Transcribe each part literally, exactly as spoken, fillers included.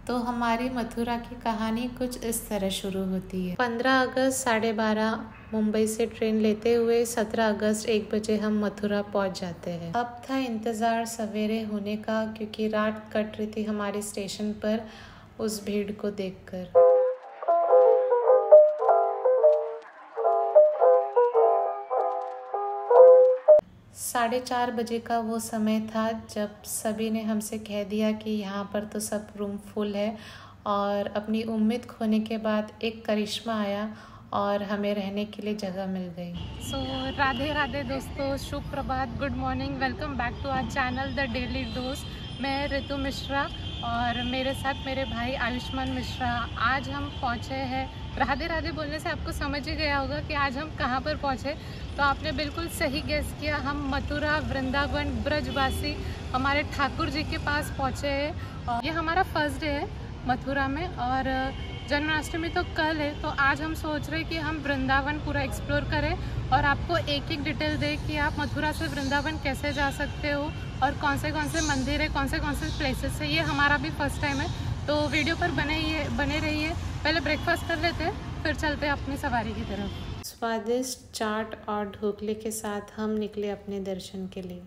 तो हमारी मथुरा की कहानी कुछ इस तरह शुरू होती है। पंद्रह अगस्त साढ़े बारह मुंबई से ट्रेन लेते हुए सत्रह अगस्त एक बजे हम मथुरा पहुंच जाते हैं। अब था इंतज़ार सवेरे होने का, क्योंकि रात कट रही थी हमारे स्टेशन पर उस भीड़ को देखकर। साढ़े चार बजे का वो समय था जब सभी ने हमसे कह दिया कि यहाँ पर तो सब रूम फुल है, और अपनी उम्मीद खोने के बाद एक करिश्मा आया और हमें रहने के लिए जगह मिल गई। सो so, राधे राधे दोस्तों, शुभ प्रभात, good morning, welcome back to our channel the daily dose. मैं ऋतु मिश्रा और मेरे साथ मेरे भाई आयुष्मान मिश्रा। आज हम पहुँचे हैं, राधे राधे बोलने से आपको समझ ही गया होगा कि आज हम कहाँ पर पहुँचे। तो आपने बिल्कुल सही गेस किया, हम मथुरा वृंदावन ब्रजवासी हमारे ठाकुर जी के पास पहुँचे हैं। ये हमारा फर्स्ट डे है मथुरा में, और जन्माष्टमी तो कल है। तो आज हम सोच रहे हैं कि हम वृंदावन पूरा एक्सप्लोर करें और आपको एक एक डिटेल दें कि आप मथुरा से वृंदावन कैसे जा सकते हो और कौन से कौन से मंदिर है, कौन से कौन से प्लेसेस है। ये हमारा भी फर्स्ट टाइम है, तो वीडियो पर बने ही बने रहिए। पहले ब्रेकफास्ट कर लेते हैं, फिर चलते हैं अपनी सवारी की तरफ। स्वादिष्ट चाट और ढोकले के साथ हम निकले अपने दर्शन के लिए।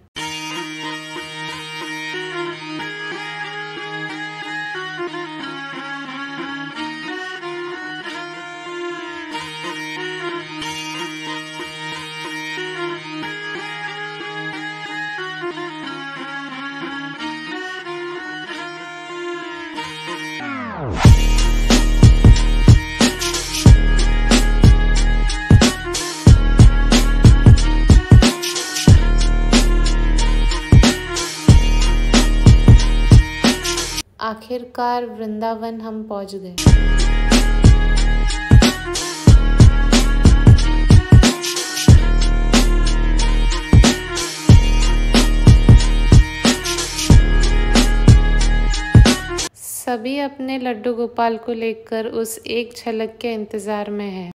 आखिरकार वृंदावन हम पहुंच गए। सभी अपने लड्डू गोपाल को लेकर उस एक झलक के इंतजार में है।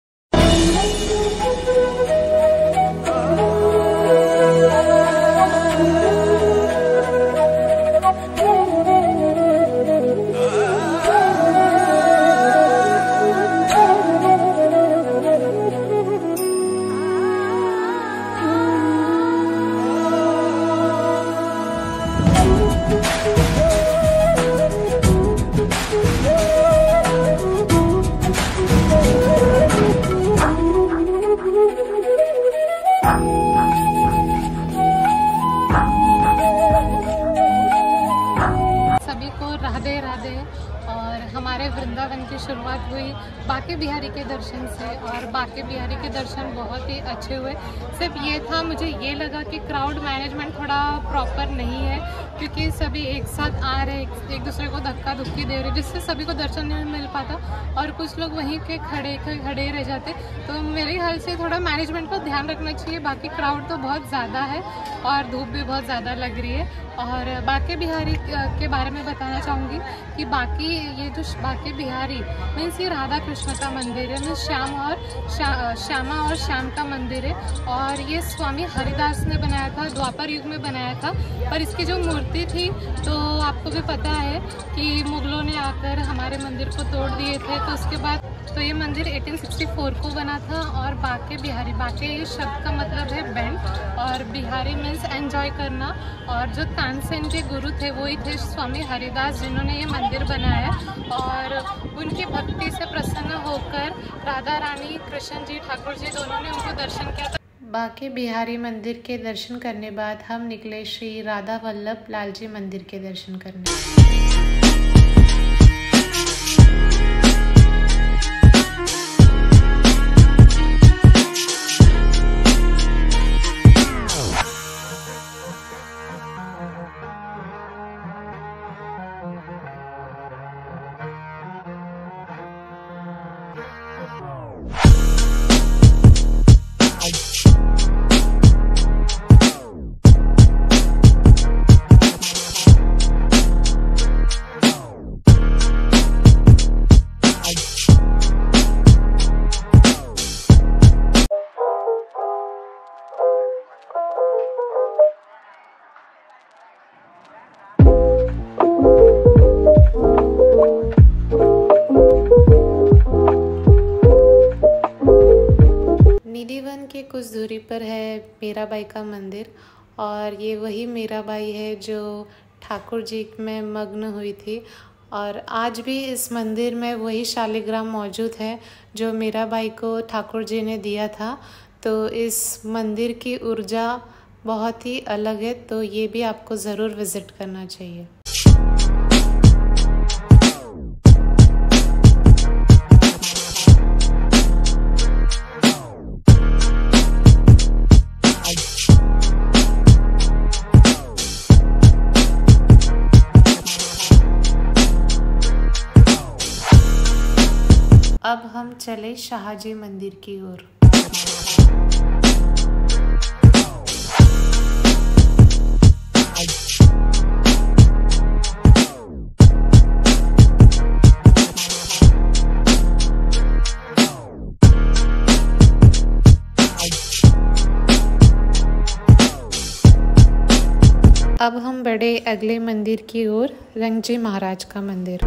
राधे राधे। और हमारे वृंदावन की शुरुआत हुई बाके बिहारी के दर्शन से, और बाके बिहारी के दर्शन बहुत ही अच्छे हुए। सिर्फ ये था, मुझे ये लगा कि क्राउड मैनेजमेंट थोड़ा प्रॉपर नहीं है, क्योंकि सभी एक साथ आ रहे, एक, एक दूसरे को धक्का धुक्की दे रहे, जिससे सभी को दर्शन नहीं मिल पाता और कुछ लोग वहीं के खड़े खड़े रह जाते। तो मेरे ख्याल से थोड़ा मैनेजमेंट को ध्यान रखना चाहिए। बाकी क्राउड तो बहुत ज़्यादा है और धूप भी बहुत ज़्यादा लग रही है। और बाके बिहारी के बारे में बताना चाहूँगी कि बाकी ये जो बाके बिहारी मीन्स ये राधा कृष्ण का मंदिर है, मीन्स श्याम और श्या, श्यामा और श्याम का मंदिर है। और ये स्वामी हरिदास ने बनाया था, द्वापर युग में बनाया था। पर इसकी जो मूर्ति थी, तो आपको भी पता है कि मुगलों ने आकर हमारे मंदिर को तोड़ दिए थे। तो उसके बाद तो ये मंदिर अठारह सौ चौंसठ को बना था। और बाके बिहारी, बाके ये शब्द का मतलब है बैंड, और बिहारी मीन्स एंजॉय करना। और जो तानसेन के गुरु थे वही थे स्वामी हरिदास, जिन्होंने ये मंदिर बनाया। और उनकी भक्ति से प्रसन्न होकर राधा रानी, कृष्ण जी, ठाकुर जी दोनों ने उनको दर्शन किया था। बाके बिहारी मंदिर के दर्शन करने बाद हम निकले श्री राधा वल्लभ लाल जी मंदिर के दर्शन करने। के कुछ दूरी पर है मीराबाई का मंदिर, और ये वही मीराबाई है जो ठाकुर जी में मग्न हुई थी। और आज भी इस मंदिर में वही शालिग्राम मौजूद है जो मीराबाई को ठाकुर जी ने दिया था। तो इस मंदिर की ऊर्जा बहुत ही अलग है, तो ये भी आपको ज़रूर विज़िट करना चाहिए। अब हम चले शाहजी मंदिर की ओर। अब हम बढ़े अगले मंदिर की ओर, रंगजी महाराज का मंदिर।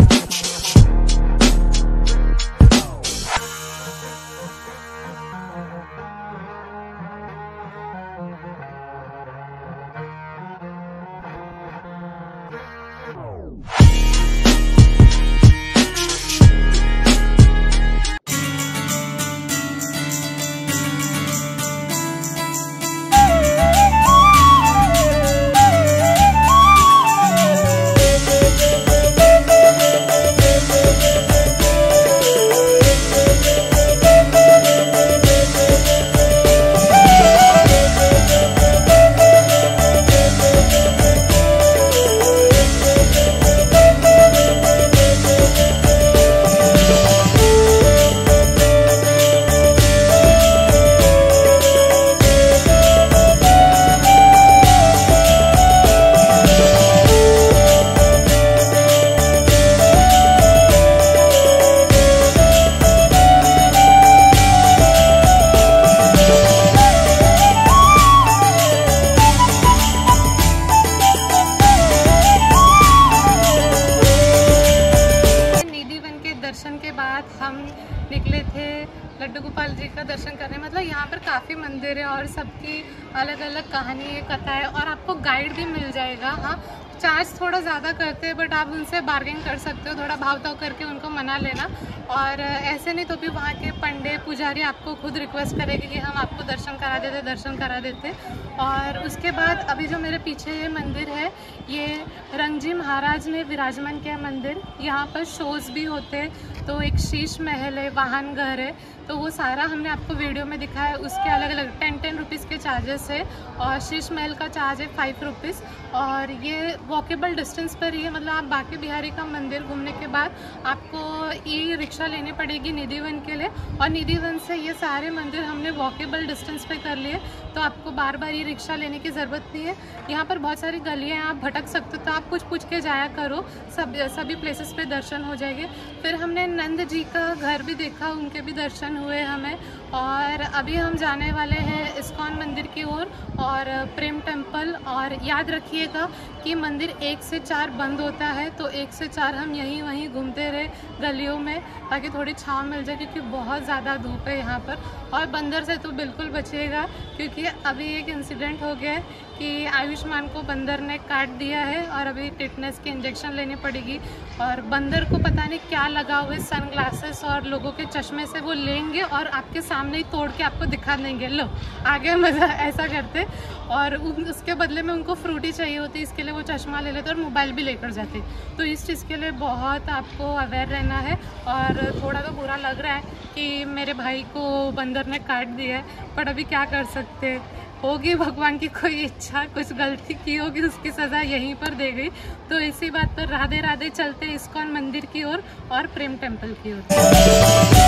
निकले थे लड्डू गोपाल जी का दर्शन करने। मतलब यहाँ पर काफ़ी मंदिर है और सबकी अलग अलग कहानी है, कथा है, और आपको गाइड भी मिल जाएगा। हाँ, चार्ज थोड़ा ज़्यादा करते हैं बट आप उनसे बार्गेन कर सकते हो, थोड़ा भाव ताव करके उनको मना लेना। और ऐसे नहीं तो भी वहाँ के पंडे पुजारी आपको खुद रिक्वेस्ट करेंगे कि हम आपको दर्शन करा देते दर्शन करा देते और उसके बाद अभी जो मेरे पीछे ये मंदिर है, ये रंगजी महाराज ने विराजमान किया मंदिर। यहाँ पर शोज़ भी होते, तो एक शीश महल है, वाहन घर है, तो वो सारा हमने आपको वीडियो में दिखाया। उसके अलग अलग टेन टेन रुपीज़ के चार्जेस है और शीश महल का चार्ज है फाइव रुपीज़। और ये वॉकेबल डिस्टेंस पर ही है, मतलब आप बांके बिहारी का मंदिर घूमने के बाद आपको ई रिक्शा लेनी पड़ेगी निधिवन के लिए, और निधिवन से ये सारे मंदिर हमने वॉकेबल डिस्टेंस पे कर लिए, तो आपको बार बार ई रिक्शा लेने की ज़रूरत नहीं है। यहाँ पर बहुत सारी गलियाँ हैं, आप भटक सकते हो, तो आप पूछ पूछ के जाया करो, सब सभी प्लेसेस पे दर्शन हो जाएंगे। फिर हमने नंद जी का घर भी देखा, उनके भी दर्शन हुए हमें। और अभी हम जाने वाले हैं इस्कॉन मंदिर की ओर और प्रेम टेम्पल। और याद रखिएगा कि मंदिर एक से चार बंद होता है, तो एक से चार हम यहीं वहीं घूमते रहे गलियों में ताकि थोड़ी छाँव मिल जाए, क्योंकि बहुत ज़्यादा धूप है यहाँ पर। और बंदर से तो बिल्कुल बचिएगा, क्योंकि अभी एक इंसिडेंट हो गया है कि आयुष्मान को बंदर ने काट दिया है और अभी टिटनेस की इंजेक्शन लेनी पड़ेगी। और बंदर को पता नहीं क्या लगा हुआ है, सन ग्लासेस और लोगों के चश्मे से वो लेंगे और आपके सामने ही तोड़ के आपको दिखा देंगे, लो आगे मज़ा, ऐसा करते। और उसके बदले में उनको फ्रूटी चाहिए होती, इसके लिए वो चश्मा ले लेते और मोबाइल भी लेकर जाते। तो इस चीज़ के लिए बहुत आपको अवेयर रहना है। और थोड़ा तो बुरा लग रहा है कि मेरे भाई को बंदर ने काट दिया है, पर अभी क्या कर सकते, होगी भगवान की कोई इच्छा, कुछ गलती की होगी, उसकी सज़ा यहीं पर दे गई। तो इसी बात पर राधे राधे चलते इस्कॉन मंदिर की ओर और, और प्रेम टेम्पल की ओर।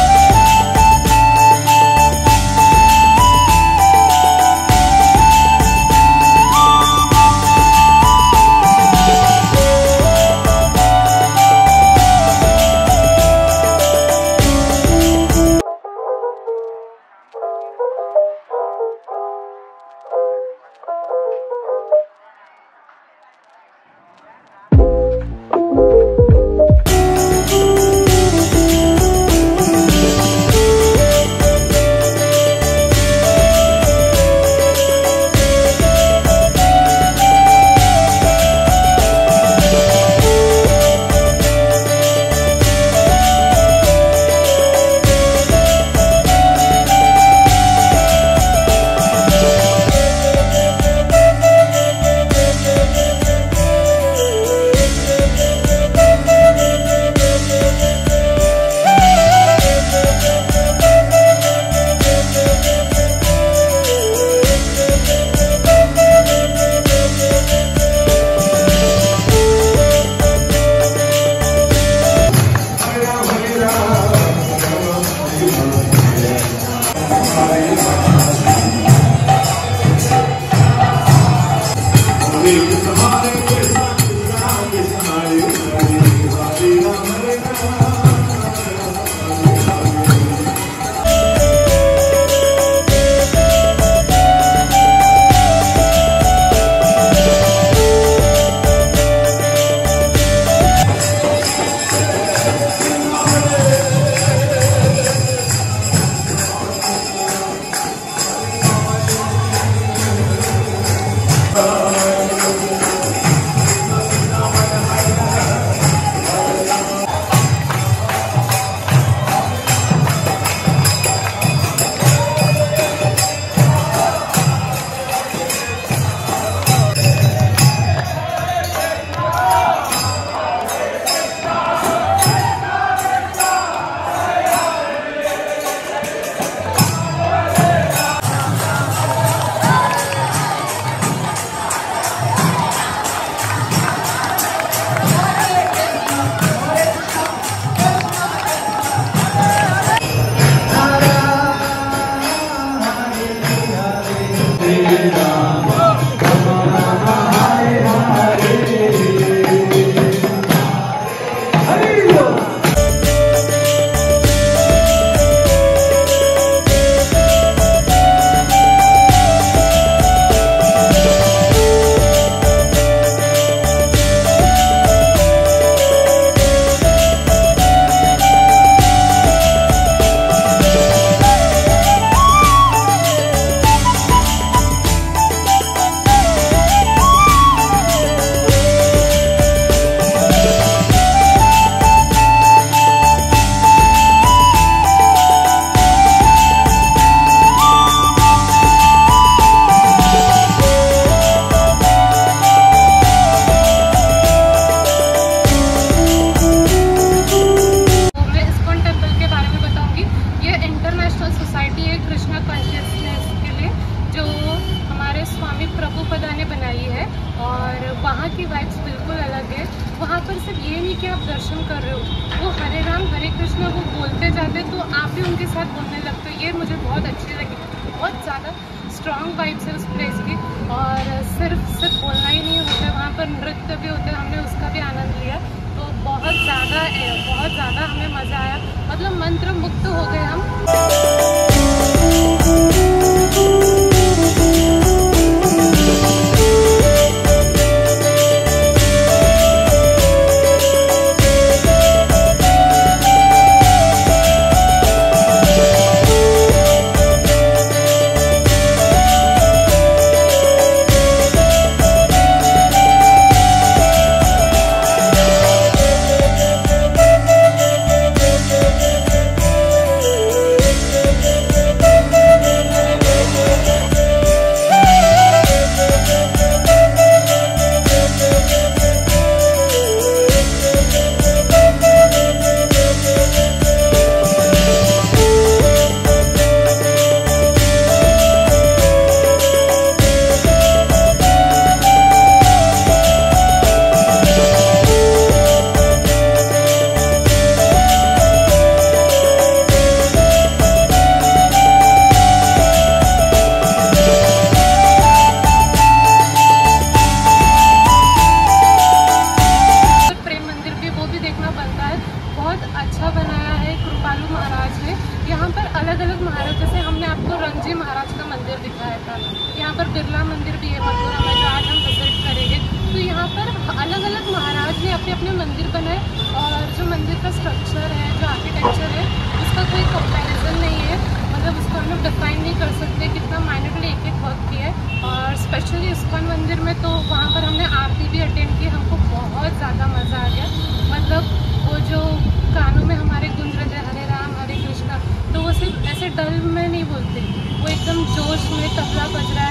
वहाँ की वाइब्स बिल्कुल अलग है। वहाँ पर सिर्फ ये नहीं कि आप दर्शन कर रहे हो, वो हरे राम हरे कृष्ण वो बोलते जाते तो आप भी उनके साथ बोलने लगते हो। ये मुझे बहुत अच्छी लगी, बहुत ज़्यादा स्ट्रॉन्ग वाइब्स है उस प्लेस की। और सिर्फ सिर्फ बोलना ही नहीं होता, वहाँ पर नृत्य भी होते हैं, हमने उसका भी आनंद लिया। तो बहुत ज़्यादा बहुत ज़्यादा हमें मज़ा आया, मतलब मंत्र मुक्त हो गए हम। अच्छा बनाया है कृपालु महाराज ने। यहाँ पर अलग अलग महाराज, जैसे हमने आपको रंगजी महाराज का मंदिर दिखाया था, यहाँ पर बिरला मंदिर भी है मथुरा में जो आज हम विजिट करेंगे। तो यहाँ पर अलग अलग महाराज ने अपने अपने मंदिर बनाए, और जो मंदिर का स्ट्रक्चर है, जो आर्किटेक्चर है, उसका कोई कंपैरिजन नहीं है। मतलब उसको हम लोग डिफाइन नहीं कर सकते कितना माइन्यूटली एक एक वर्क किया है। और स्पेशली इस्कॉन मंदिर में तो वहाँ पर हमने आरती भी अटेंड की, हमको बहुत ज़्यादा मज़ा आ गया। मतलब वो जो कानों में हमारे गुंज रहे हरे राम हरे कृष्णा, तो वो सिर्फ ऐसे डल में नहीं बोलते, वो एकदम जोश में तबला बज रहा